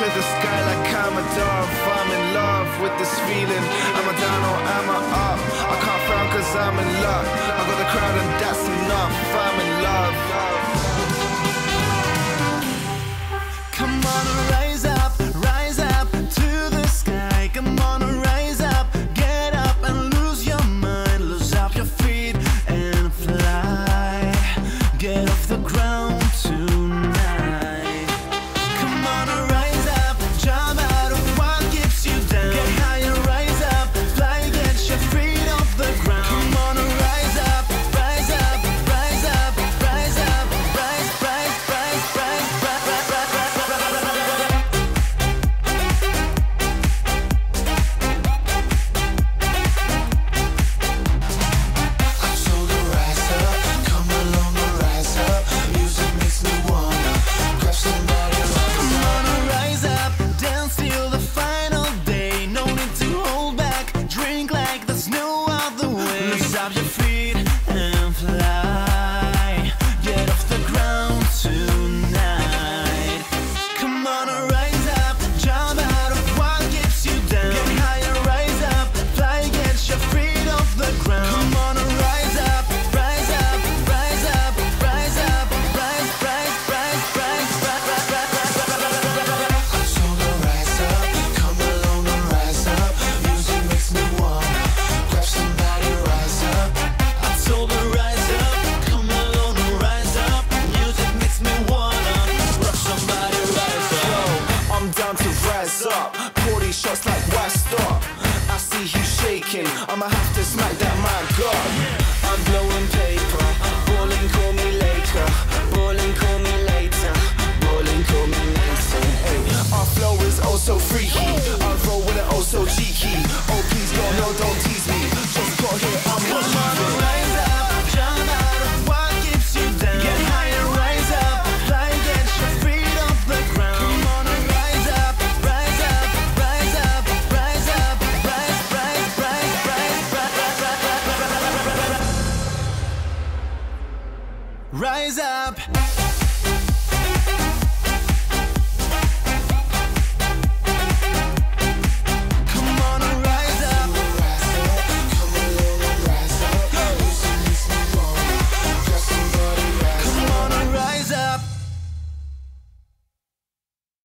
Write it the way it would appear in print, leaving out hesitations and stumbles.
to the sky like I'm a dove. I'm in love with this feeling. Am I down or am I up? I can't frown cause I'm in luck. I got the crowd and that's enough. I'm in love. Come on and rise up to the sky. Come on and rise up, get up and lose your mind. Lose up your feet and fly. Get off the ground tonight. Come on and rise up, jump out of what keeps you down. Get high and rise up, fly, get your feet off the ground. Come on and rise up, rise up, rise up, rise up, rise, rise, rise, rise, rise, rise, rise, rise. Shots like West Stop. I see you shaking, I'ma have to smack that man God. I'm blowing paper, balling call me later. Balling call me later. Balling call me later. Hey, our flow is oh so freaky. I roll with it oh so cheeky. Oh please God, no don't tease me. Just got here, I'm not leaving. Rise up, jump out of what keeps you down. Get higher, rise up, fly, get your feet off the ground. Come on and rise up, rise up, rise up, rise up, rise, rise, rise, rise, rise, rise, rise, rise, rise up.